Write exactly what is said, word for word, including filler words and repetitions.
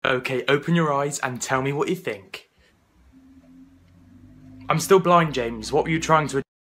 Okay, open your eyes and tell me what you think. I'm still blind, James. What were you trying to